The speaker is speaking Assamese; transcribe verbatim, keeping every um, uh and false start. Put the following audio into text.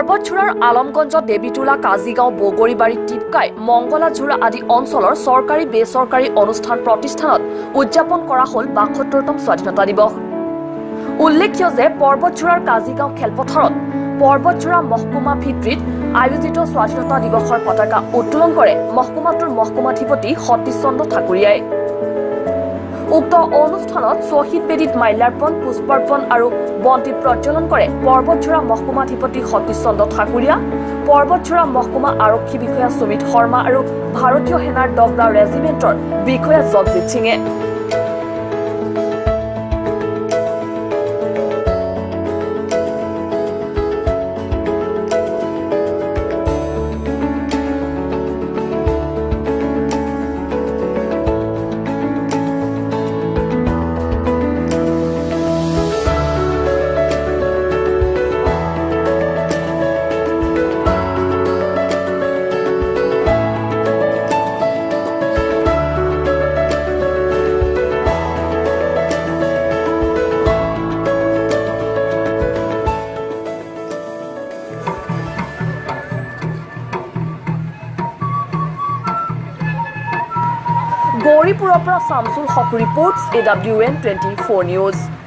পৰ্বতঝোৰাৰ আলমগঞ্জত দেৱীতোলা কাজিগাঁও বগৰীবাৰী টিপকাই মংগলাঝোৰা আদি অঞ্চলৰ চৰকাৰী বেচৰকাৰী অনুষ্ঠান প্ৰতিষ্ঠানত উদযাপন কৰা হ'ল বাসত্তৰতম স্বাধীনতা দিৱস। উল্লেখ্য যে পৰ্বতঝোৰাৰ কাজিগাঁও খেলপথাৰত পৰ্বতঝোৰা মহকুমা ভিত্তিত আয়োজিত স্বাধীনতা দিৱসৰ পতাকা উত্তোলন কৰে মহকুমাটোৰ মহকুমাধিপতি সতীশ চন্দ্ৰ ঠাকুৰীয়াই। উক্ত অনুষ্ঠানত শ্বহীদ বেদীত মাল্যাৰ্পণ পুষ্পাৰ্পণ আৰু বন্তি প্ৰজ্বলন কৰে পৰ্বতঝোৰা মহকুমাধিপতি সতীশ চন্দ্ৰ ঠাকুৰীয়া, পৰ্বতঝোৰা মহকুমা আৰক্ষী বিষয়া সুমিত শৰ্মা আৰু ভাৰতীয় সেনাৰ দগদা ৰেজিমেণ্টৰ বিষয়া জগজিৎ সিঙে। গৌৰীপুৰৰ পৰা Shamsul Haque reports A W N twenty four news.